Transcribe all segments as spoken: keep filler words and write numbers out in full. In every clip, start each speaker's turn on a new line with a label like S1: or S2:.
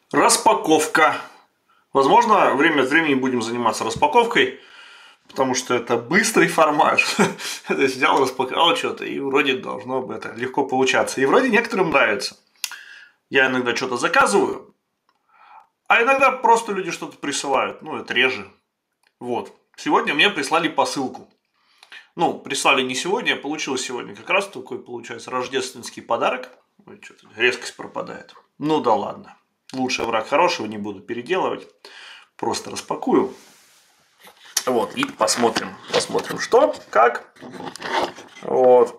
S1: Распаковка. Возможно, время от времени будем заниматься распаковкой, потому что это быстрый формат. То есть взял, распаковал что-то, и вроде должно бы это легко получаться. И вроде некоторым нравится. Я иногда что-то заказываю, а иногда просто люди что-то присылают. Ну, это реже. Вот. Сегодня мне прислали посылку. Ну, прислали не сегодня, а получилось сегодня как раз такой, получается, рождественский подарок. Ой, что-то резкость пропадает. Ну да ладно. Лучше враг хорошего, не буду переделывать. Просто распакую. Вот, и посмотрим. Посмотрим, что, как. Вот.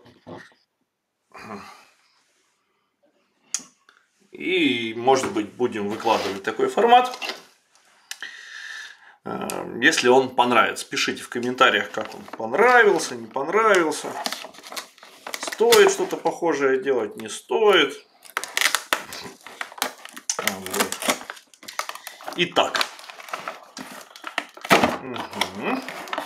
S1: И, может быть, будем выкладывать такой формат. Если он понравится, пишите в комментариях, как он понравился, не понравился. Стоит что-то похожее делать, не стоит. Вот. Итак. Угу.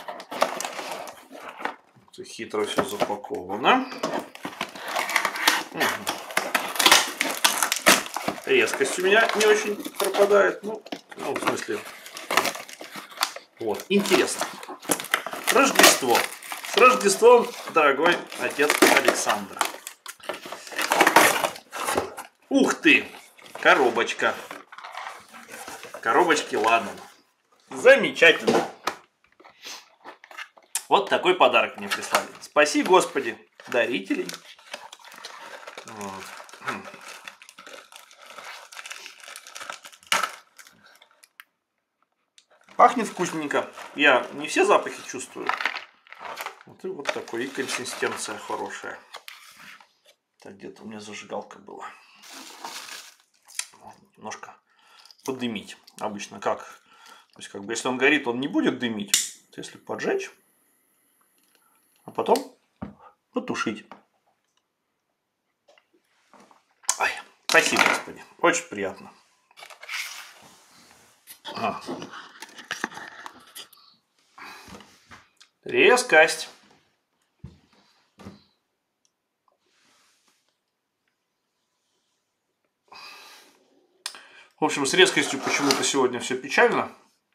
S1: Хитро все запаковано. Угу. Резкость у меня не очень пропадает. Ну, ну, в смысле. Вот, интересно. Рождество. С Рождеством, дорогой отец Александр. Ух ты! Коробочка. Коробочки ладно. Замечательно. Вот такой подарок мне прислали. Спаси Господи дарителей. Вот. Пахнет вкусненько. Я не все запахи чувствую. Вот и вот такой, и консистенция хорошая. Так, где-то у меня зажигалка была. Немножко подымить. Обычно как? То есть, как бы, если он горит, он не будет дымить. То если поджечь, а потом потушить. Ой, спасибо, Господи. Очень приятно. А. Резкость. В общем, с резкостью почему-то сегодня все печально.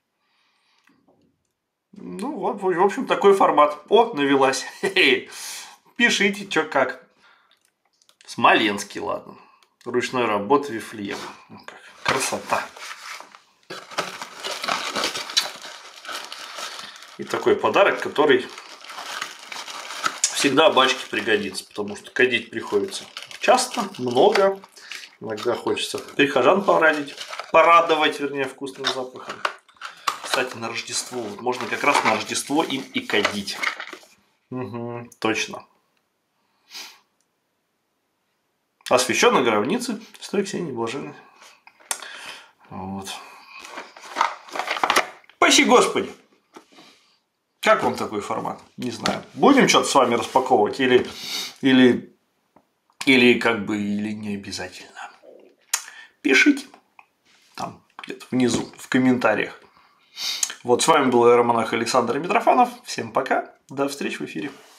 S1: Ну вот, в общем, такой формат. О, навелась. Пишите, что как. Смоленский, ладно. Ручной работы Вифлеем. Красота. И такой подарок, который всегда бачке пригодится, потому что кадить приходится часто, много. Иногда хочется прихожан порадить, порадовать, вернее, вкусным запахом. Кстати, на Рождество. Можно как раз на Рождество им и кадить. Угу, точно. Освящен на гробнице святой Ксении Блаженной. Вот. Спаси Господи! Как вам такой формат? Не знаю. Будем что-то с вами распаковывать или, или, или как бы, или не обязательно. Пишите там где-то внизу в комментариях. Вот с вами был иеромонах Александр Митрофанов. Всем пока. До встречи в эфире.